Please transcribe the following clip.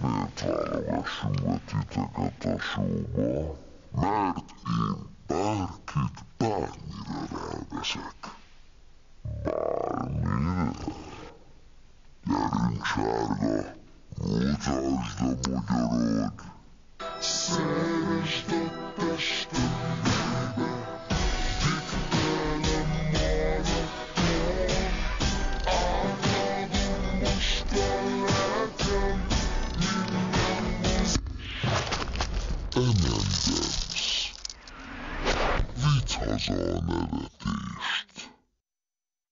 miért válogassunk be titeket a showba? Mert én bárkit bármire ráveszek. Bármire? Gyerünk, sárga, mutasd a magyarod. Szeresd a testembe, kik velem maradtál. Átadom most a lelkem, minden most. M&M's. Vidd haza a nevetést.